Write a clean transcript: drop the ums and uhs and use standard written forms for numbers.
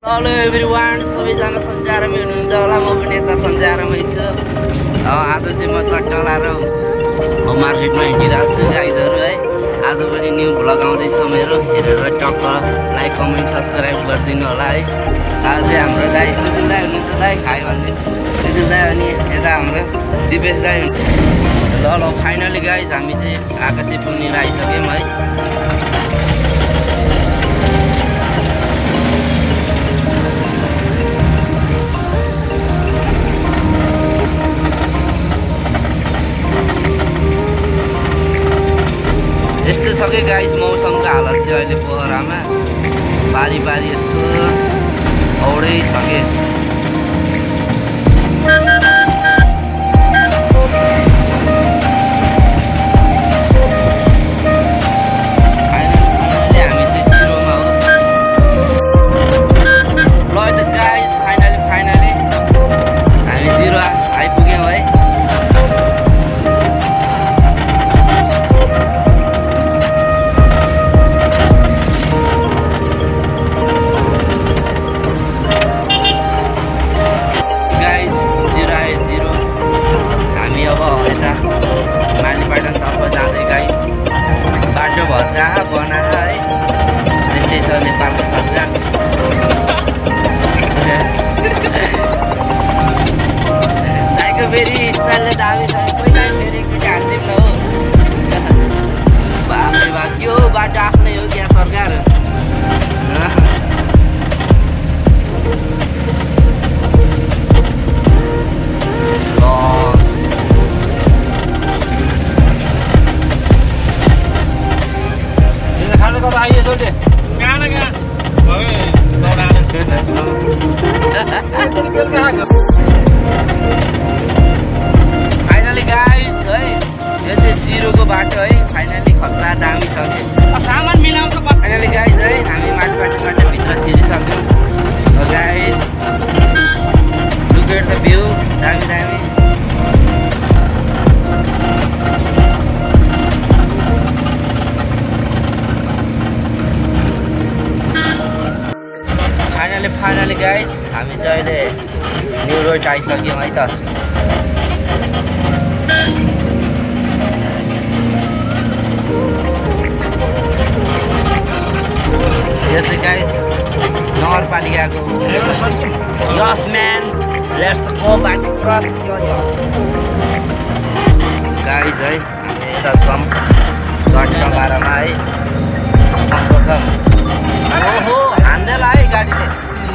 Hello everyone, सबैजना सन्जारमा हुनुहुन्छ होला। म पनि यता सन्जारमै छु। आज चाहिँ म चट्टला र मार्केटमा हिँडिरहेको छु गाइजहरू है। आज पनि न्यू भ्लग आउँदैछ मेरो, हेरेर टक्क लाइक कमेन्ट सब्सक्राइब गरिदिनु होला है। आज चाहिँ हाम्रो दाइ सुशील दाइ हुनुहुन्छ, दाइ हाई भन्ने सुशील दाइ, अनि यता हाम्रो दिपेश दाइ। ल फाइनली गाइज हामी चाहिँ आकाशे पुग्नेर आइसक्यौँ है। यस्तो छ कि गाइस मौसमको हालत चाहिँ अहिले पोखरामा बारी बारी यस्तो औडै छ कि फेरि स्टाइलले दामी छ। पहिला फेरि एकचोटि हालिदिउँ न हो। बाफ्रे बा, त्यो बाटो आफ्नै हो क्या सरकार। फाइनली गाइस है, यो चाहिँ जिरोको बाटो है। फाइनली खतरा दामी छ कि सामान मिलाउँछ। फाइनली गाइस है, हामी मालपाटाबाट भित्र छिरिसक्यौँ guys. Look at the view, दामी दामी। फाइनली गाइस हामी चाहिँ अहिले न्यू रोड आइसक्यौँ है त। यो चाहिँ गाइस नगरपालिकाको यस म्यान, लेट्स गो बाटो क्रस गाइस है। हामी यता छौँ चट्टलामा है। ओहो हान्देला है गाडीले।